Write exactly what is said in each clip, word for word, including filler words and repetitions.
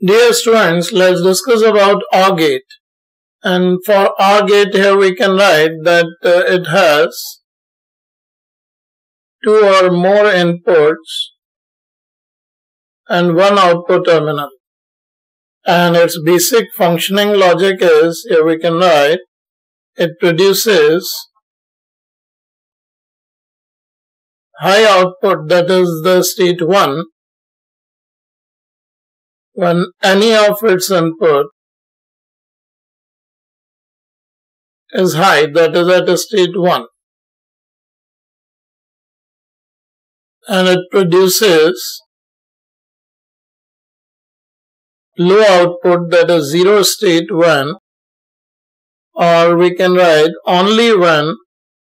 Dear students, let's discuss about OR gate. And for OR gate, here we can write that uh, it has two or more inputs and one output terminal. And its basic functioning logic is, here we can write, it produces high output, that is the state one, when any of its input is high, that is at a state one. And it produces low output, that is zero state when, or we can write only when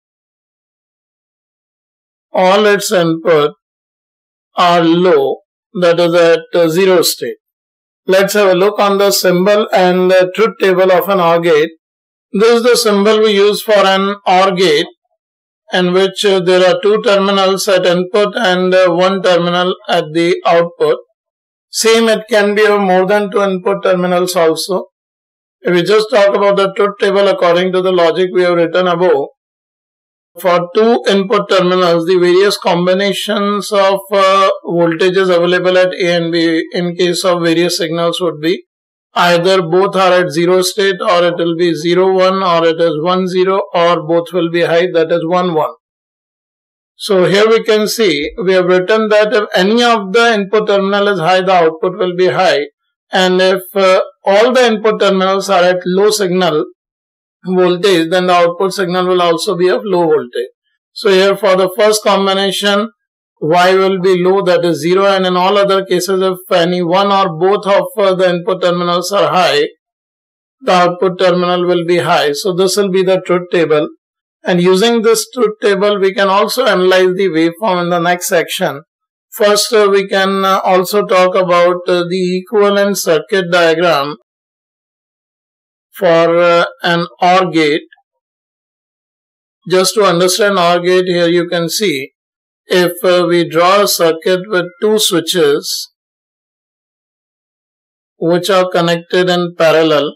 all its input are low, that is at uh, zero state. Let's have a look on the symbol and the truth table of an OR gate. This is the symbol we use for an OR gate, in which uh, there are two terminals at input and uh, one terminal at the output. Same, it can be of more than two input terminals also. If we just talk about the truth table according to the logic we have written above, for two input terminals, the various combinations of uh, voltages available at A and B in case of various signals would be either both are at zero state, or it will be zero one, or it is one zero, or both will be high, that is one one. So here we can see we have written that if any of the input terminal is high, the output will be high, and if uh, all the input terminals are at low signal voltage, then the output signal will also be of low voltage. So here for the first combination, Y will be low, that is zero, and in all other cases if any one or both of uh, the input terminals are high, the output terminal will be high. So this will be the truth table, and using this truth table we can also analyze the waveform in the next section. First uh, we can uh, also talk about uh, the equivalent circuit diagram for uh, an OR gate. Just to understand OR gate, here you can see if uh, we draw a circuit with two switches which are connected in parallel,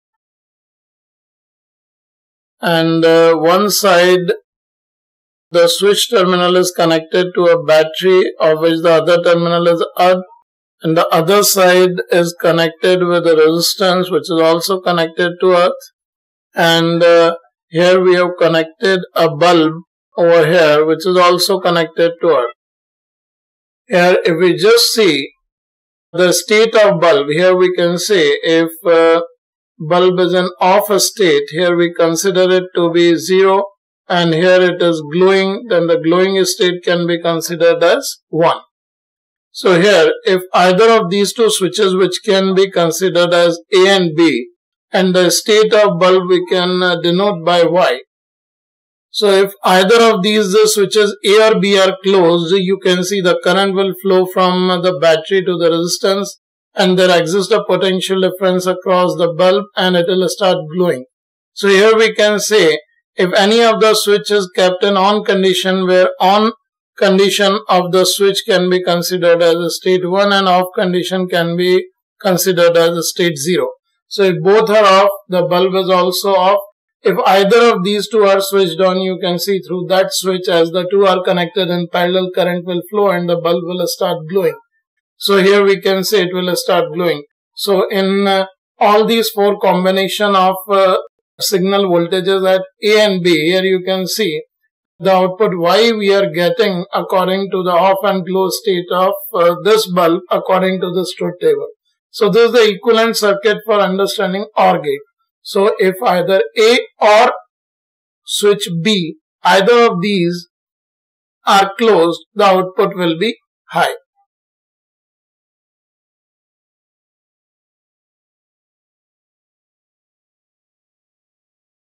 and uh, one side the switch terminal is connected to a battery of which the other terminal is earth, and the other side is connected with a resistance which is also connected to earth, and uh, here we have connected a bulb over here which is also connected to earth. Here if we just see the state of bulb, here we can say if uh, bulb is in off state, here we consider it to be zero, and here it is glowing, then the glowing state can be considered as one. So here, if either of these two switches, which can be considered as A and B, and the state of bulb we can uh, denote by Y. So if either of these uh, switches A or B are closed, you can see the current will flow from uh, the battery to the resistance, and there exists a potential difference across the bulb, and it will start glowing. So here we can say, if any of the switch is kept in on condition, where on condition of the switch can be considered as a state one and off condition can be considered as a state zero. So if both are off, the bulb is also off. If either of these two are switched on, you can see through that switch, as the two are connected in parallel, current will flow and the bulb will start glowing. So here we can say it will start glowing. So in uh, all these four combination of uh, signal voltages at A and B, here you can see the output Y we are getting according to the off and glow state of uh, this bulb according to this truth table. So this is the equivalent circuit for understanding OR gate. So if either A or switch B, either of these are closed, the output will be high.